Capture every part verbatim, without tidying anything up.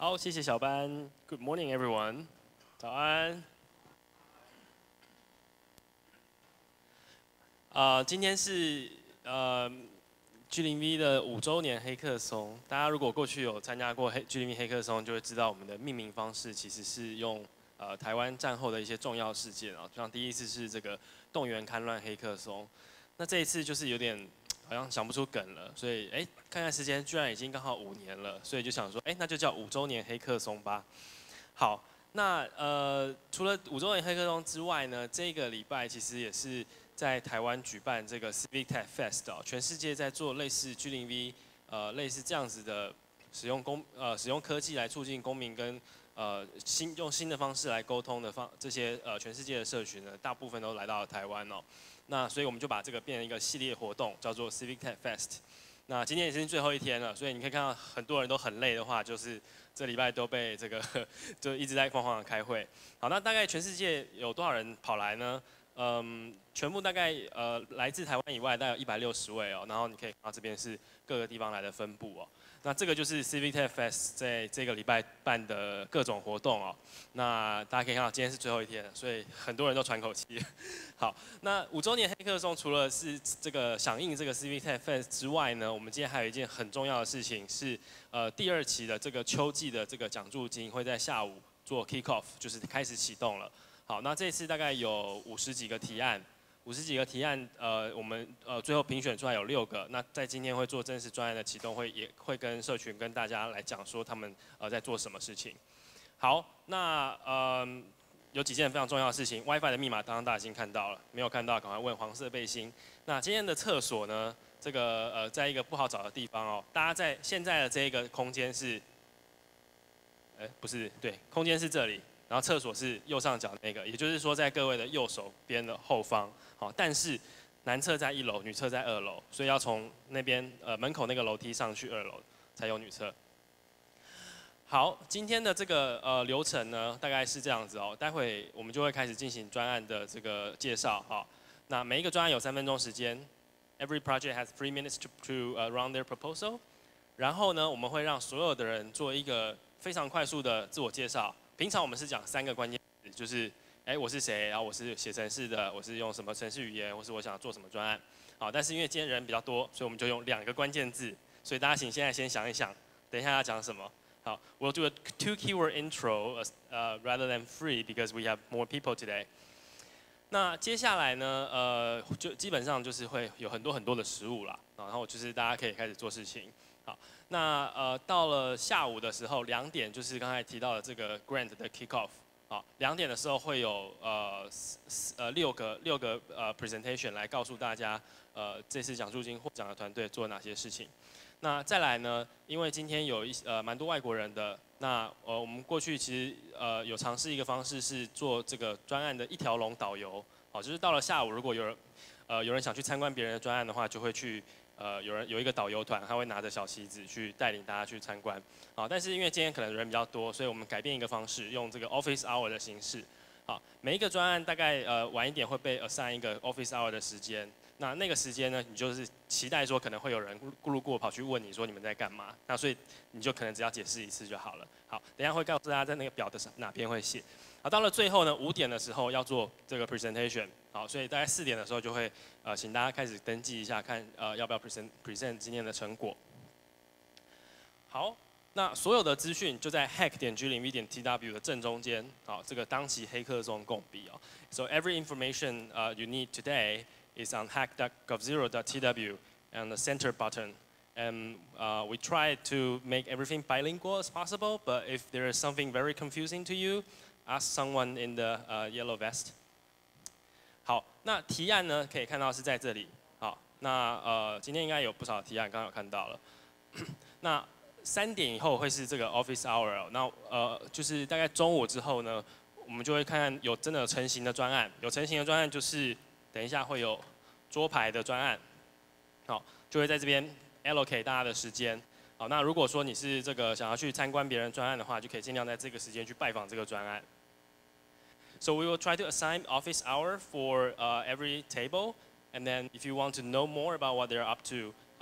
好，谢谢小班。Good morning, everyone。早安。啊、呃，今天是呃 G 零 V 的五周年黑客松。大家如果过去有参加过黑 G 零 V 黑客松，就会知道我们的命名方式其实是用呃台湾战后的一些重要事件啊，像第一次是这个动员戡乱黑客松，那这一次就是有点好像想不出梗了，所以哎看看时间，居然已经刚好五年了，所以就想说哎那就叫五周年黑客松吧。好，那呃除了五周年黑客松之外呢，这个礼拜其实也是在台湾举办这个 Civic Tech Fest 哦，全世界在做类似 G 零 V 呃类似这样子的使用公呃使用科技来促进公民跟呃新用新的方式来沟通的方这些呃全世界的社群呢，大部分都来到了台湾哦。那所以我们就把这个变成一个系列活动，叫做 Civic Tech Fest。那今天也是最后一天了，所以你可以看到很多人都很累的话，就是这礼拜都被这个就一直在慌慌的开会。好，那大概全世界有多少人跑来呢？嗯，全部大概呃来自台湾以外，大概有一百六十位哦。然后你可以看到这边是各个地方来的分布哦。那这个就是 Civic Tech Fest 在这个礼拜办的各种活动哦。那大家可以看到今天是最后一天，所以很多人都喘口气。好，那五周年黑客松除了是这个响应这个 Civic Tech Fest 之外呢，我们今天还有一件很重要的事情是，呃，第二期的这个秋季的这个奖助金会在下午做 kick off， 就是开始启动了。好，那这次大概有五十几个提案，五十几个提案，呃，我们呃最后评选出来有六个，那在今天会做正式专案的启动会，也会跟社群跟大家来讲说他们呃在做什么事情。好，那呃有几件非常重要的事情 ，WiFi 的密码刚刚大家已经看到了，没有看到赶快问黄色背心。那今天的厕所呢，这个呃在一个不好找的地方哦，大家在现在的这一个空间是，哎不是，对，空间是这里。然后厕所是右上角那个，也就是说在各位的右手边的后方，好，但是男厕在一楼，女厕在二楼，所以要从那边呃门口那个楼梯上去二楼才有女厕。好，今天的这个呃流程呢，大概是这样子哦，待会我们就会开始进行专案的这个介绍哈。那每一个专案有三分钟时间 ，Every project has three minutes to to、uh, run their proposal。然后呢，我们会让所有的人做一个非常快速的自我介绍。平常我们是讲三个关键词，就是，哎，我是谁，然后我是写程式的，我是用什么程式语言，或是我想做什么专案。好，但是因为今天人比较多，所以我们就用两个关键字。所以大家请现在先想一想，等一下要讲什么。好 ，We'll do a two keyword intro, uh, rather than three because we have more people today. 那接下来呢，呃，就基本上就是会有很多很多的食物啦，然后就是大家可以开始做事情。好，那呃到了下午的时候，两点就是刚才提到的这个 grant 的 kick off。好，两点的时候会有呃呃六个六个呃 presentation 来告诉大家，呃这次奖助金获奖的团队做哪些事情。那再来呢，因为今天有一呃蛮多外国人的，那呃我们过去其实呃有尝试一个方式是做这个专案的一条龙导游。好，就是到了下午，如果有人呃有人想去参观别人的专案的话，就会去。呃，有人有一个导游团，他会拿着小旗子去带领大家去参观。好，但是因为今天可能人比较多，所以我们改变一个方式，用这个 office hour 的形式。好，每一个专案大概呃晚一点会被 assign 一个 office hour 的时间。那那个时间呢，你就是期待说可能会有人路过跑去问你说你们在干嘛。那所以你就可能只要解释一次就好了。好，等一下会告诉大家在那个表的哪边会写。好，到了最后呢，五点的时候要做这个 presentation。好，所以大概四点的时候就会呃，请大家开始登记一下，看呃要不要 present present 今天的成果。好，那所有的资讯就在 hack 点 G 零 V 点 T W 的正中间。好，这个当期黑客松共笔哦。So every information uh, you need today is on hack dot gov zero dot T W and the center button. And uh, we try to make everything bilingual as possible, but if there is something very confusing to you, ask someone in the uh, yellow vest. 好，那提案呢，可以看到是在这里。好，那呃，今天应该有不少提案，刚刚有看到了。那三点以后会是这个 office hour， 那呃，就是大概中午之后呢，我们就会看看有真的有成型的专案，有成型的专案就是等一下会有桌牌的专案，好，就会在这边 allocate 大家的时间。好，那如果说你是这个想要去参观别人专案的话，就可以尽量在这个时间去拜访这个专案。So we will try to assign office hour for uh, every table, and then if you want to know more about what they're up to,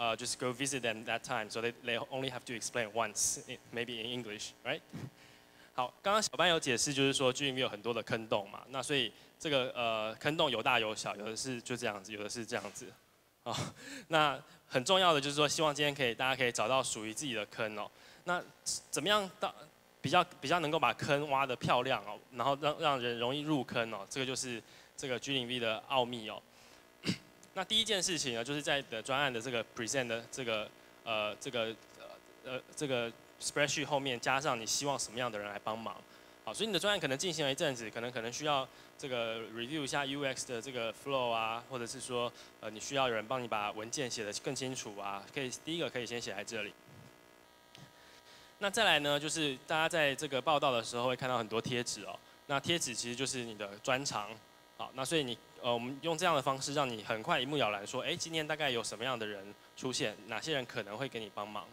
uh, just go visit them that time, so they they only have to explain once, maybe in English, right? 好，刚刚小班有解释，就是说 G 里面有很多的坑洞嘛，那所以这个呃坑洞有大有小，有的是就这样子，有的是这样子，哦，那很重要的就是说，希望今天可以大家可以找到属于自己的坑哦。那怎么样到比较比较能够把坑挖得漂亮哦，然后让让人容易入坑哦，这个就是这个 G 零 V 的奥秘哦。那第一件事情呢，就是在的专案的这个 present 的这个呃这个呃呃这个 spreadsheet 后面加上你希望什么样的人来帮忙。好，所以你的专案可能进行了一阵子，可能可能需要这个 review 一下 U X 的这个 flow 啊，或者是说呃你需要有人帮你把文件写得更清楚啊，可以第一个可以先写在这里。那再来呢，就是大家在这个报道的时候会看到很多贴纸哦，那贴纸其实就是你的专长。好，那所以你呃我们用这样的方式让你很快一目了然说，哎，今天大概有什么样的人出现，哪些人可能会给你帮忙。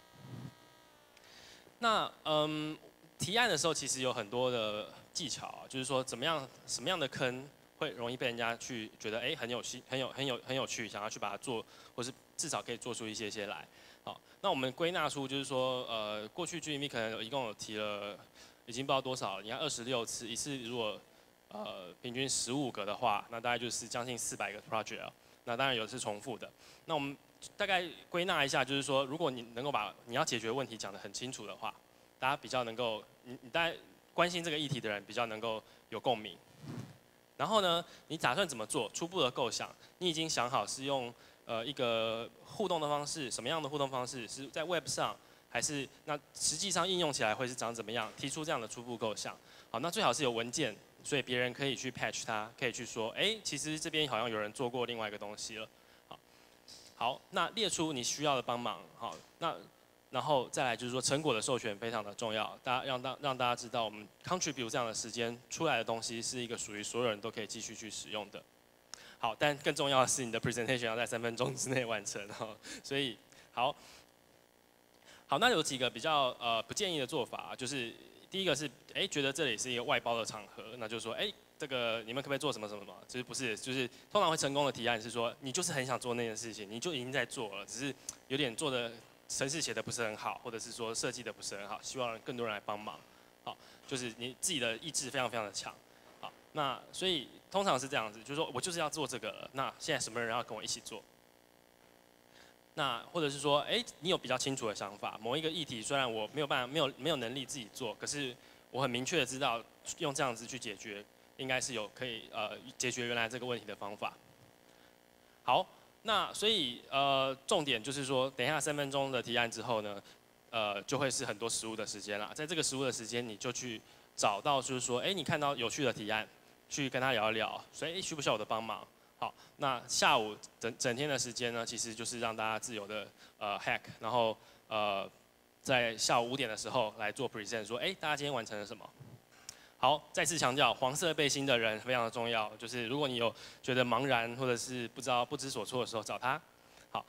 那嗯。提案的时候其实有很多的技巧啊，就是说怎么样什么样的坑会容易被人家去觉得哎很有趣、很有很有很有趣，想要去把它做，或是至少可以做出一些些来。好，那我们归纳出就是说，呃，过去 G M V 可能有一共有提了，已经不知道多少了，你看二十六次，一次如果呃平均十五个的话，那大概就是将近四百个 project。那当然有是重复的。那我们大概归纳一下，就是说，如果你能够把你要解决问题讲得很清楚的话。大家比较能够，你你大概关心这个议题的人比较能够有共鸣。然后呢，你打算怎么做？初步的构想，你已经想好是用呃一个互动的方式，什么样的互动方式？是在 Web 上，还是那实际上应用起来会是长怎么样？提出这样的初步构想。好，那最好是有文件，所以别人可以去 patch 它，可以去说，哎，其实这边好像有人做过另外一个东西了。好，好，那列出你需要的帮忙。好，那。然后再来就是说，成果的授权非常的重要，大家让大让大家知道，我们 contribute 这样的时间出来的东西是一个属于所有人都可以继续去使用的。好，但更重要的是你的 presentation 要在三分钟之内完成哈。所以好，好，那有几个比较呃不建议的做法，就是第一个是，哎，觉得这里是一个外包的场合，那就是说，哎，这个你们可不可以做什么什么什么？其实不是，就是通常会成功的提案是说，你就是很想做那件事情，你就已经在做了，只是有点做的。程式写的不是很好，或者是说设计的不是很好，希望更多人来帮忙。好，就是你自己的意志非常非常的强。好，那所以通常是这样子，就是说我就是要做这个了，那现在什么人要跟我一起做？那或者是说，哎，你有比较清楚的想法，某一个议题虽然我没有办法、没有没有能力自己做，可是我很明确的知道用这样子去解决，应该是有可以呃解决原来这个问题的方法。好。那所以呃，重点就是说，等一下三分钟的提案之后呢，呃，就会是很多实务的时间啦。在这个实务的时间，你就去找到，就是说，哎，你看到有趣的提案，去跟他聊一聊，所以需不需要我的帮忙？好，那下午整整天的时间呢，其实就是让大家自由的呃 hack， 然后呃，在下午五点的时候来做 present， 说，哎，大家今天完成了什么？好，再次强调，黄色背心的人非常的重要。就是如果你有觉得茫然或者是不知道不知所措的时候，找他。好，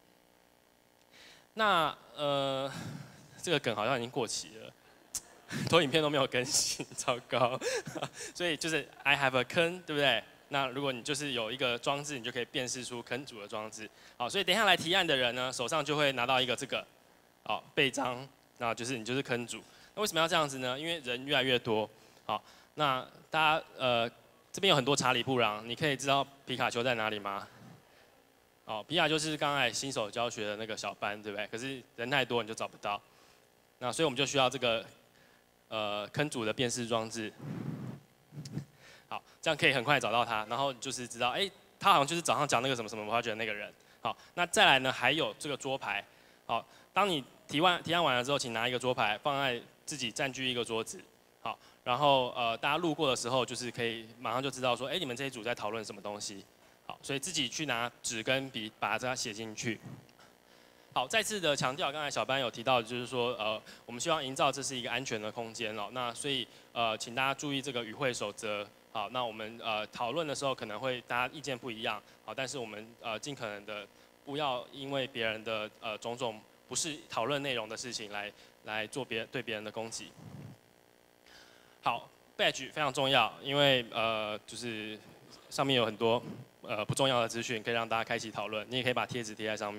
那呃，这个梗好像已经过期了，投影片都没有更新，糟糕。所以就是 I have a 坑，对不对？那如果你就是有一个装置，你就可以辨识出坑主的装置。好，所以等一下来提案的人呢，手上就会拿到一个这个，好背章，那就是你就是坑主。那为什么要这样子呢？因为人越来越多。好，那大家呃这边有很多查理布朗，你可以知道皮卡丘在哪里吗？哦，皮卡丘是刚才新手教学的那个小班，对不对？可是人太多你就找不到，那所以我们就需要这个呃坑主的辨识装置。好，这样可以很快找到他，然后就是知道，哎，他好像就是早上讲那个什么什么 project 的那个人。好，那再来呢还有这个桌牌。好，当你提完提案完了之后，请拿一个桌牌放在自己占据一个桌子。好。然后呃，大家路过的时候，就是可以马上就知道说，哎，你们这一组在讨论什么东西。好，所以自己去拿纸跟笔把它写进去。好，再次的强调，刚才小班有提到，就是说，呃，我们希望营造这是一个安全的空间哦。那所以呃，请大家注意这个与会守则。好，那我们呃讨论的时候可能会大家意见不一样，好，但是我们呃尽可能的不要因为别人的呃种种不是讨论内容的事情来来做别对别人的攻击。好 ，badge 非常重要，因为呃，就是上面有很多呃不重要的资讯，可以让大家开启讨论。你也可以把贴纸贴在上面。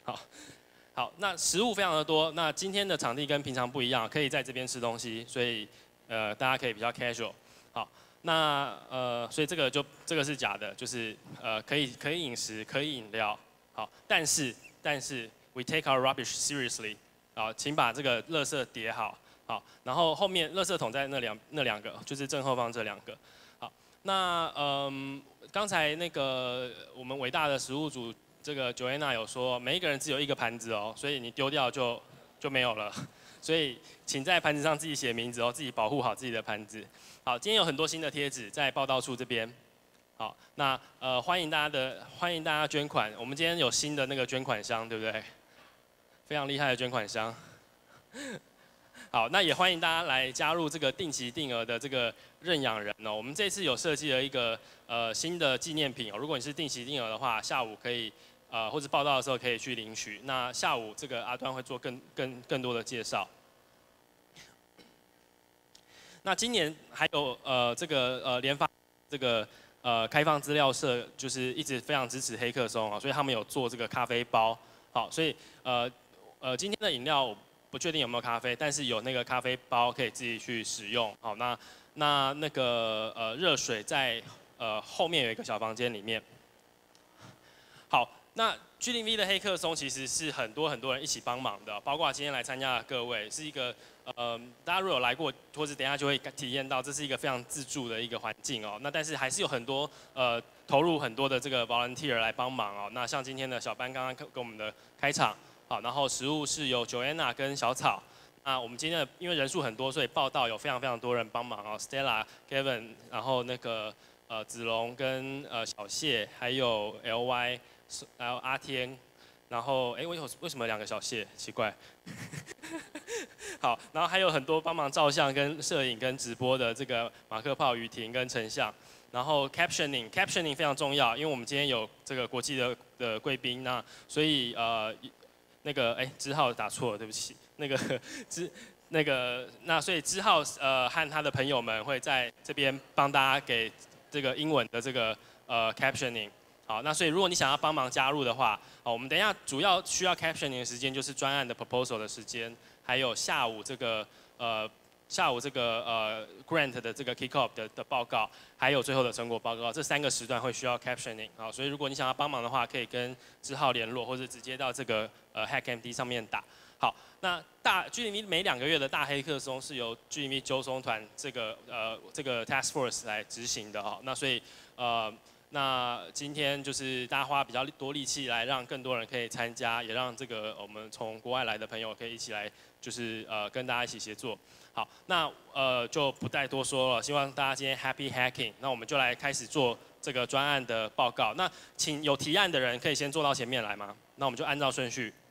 好，好，那食物非常的多。那今天的场地跟平常不一样，可以在这边吃东西，所以呃大家可以比较 casual。好，那呃所以这个就这个是假的，就是呃可以可以饮食，可以饮料。好，但是但是 we take our rubbish seriously。好，请把这个垃圾叠好。好，然后后面垃圾桶在那两那两个，就是正后方这两个。好，那嗯刚才那个我们伟大的食物组。这个 Joanna 有说，每一个人只有一个盘子哦，所以你丢掉就就没有了。所以请在盘子上自己写名字哦，自己保护好自己的盘子。好，今天有很多新的贴纸在报道处这边。好，那呃欢迎大家的欢迎大家捐款。我们今天有新的那个捐款箱，对不对？非常厉害的捐款箱。好，那也欢迎大家来加入这个定期定额的这个认养人哦。我们这次有设计了一个呃新的纪念品哦，如果你是定期定额的话，下午可以。呃，或者报道的时候可以去领取。那下午这个阿端会做更更更多的介绍。那今年还有呃这个呃联发这个呃开放资料社，就是一直非常支持黑客松啊，所以他们有做这个咖啡包。好，所以呃呃今天的饮料不确定有没有咖啡，但是有那个咖啡包可以自己去使用。好，那那那个呃热水在呃后面有一个小房间里面。好。那 G 零 V 的黑客松其实是很多很多人一起帮忙的，包括今天来参加的各位，是一个呃，大家如果有来过，或者等一下就会体验到，这是一个非常自助的一个环境哦。那但是还是有很多呃投入很多的这个 volunteer 来帮忙哦。那像今天的小班刚刚跟我们的开场，好，然后食物是由 Joanna 跟小草。那我们今天的因为人数很多，所以报道有非常非常多人帮忙哦 ，Stella、Kevin， 然后那个呃子龙跟呃小谢，还有 L Y。然后阿天，然后哎，为什么为什么两个小谢？奇怪。好，然后还有很多帮忙照相、跟摄影、跟直播的这个马克炮、雨婷跟陈相，然后 captioning，captioning 非常重要，因为我们今天有这个国际的的贵宾，那所以呃那个哎知浩打错了，对不起，那个知那个那所以知浩呃和他的朋友们会在这边帮大家给这个英文的这个呃 captioning。好，那所以如果你想要帮忙加入的话，好，我们等一下主要需要 captioning 的时间就是专案的 proposal 的时间，还有下午这个呃下午这个呃 grant 的这个 kick off 的的报告，还有最后的成果报告，这三个时段会需要 captioning。好，所以如果你想要帮忙的话，可以跟志浩联络，或者直接到这个呃 HackMD 上面打。好，那大 G 零 V 每两个月的大黑客松是由 G 零 V 纠松团这个呃这个 task force 来执行的哈。那所以呃。那今天就是大家花比较多力气来让更多人可以参加，也让这个我们从国外来的朋友可以一起来，就是呃跟大家一起协作。好，那呃就不再多说了，希望大家今天 happy hacking。那我们就来开始做这个专案的报告。那请有提案的人可以先坐到前面来吗？那我们就按照顺序。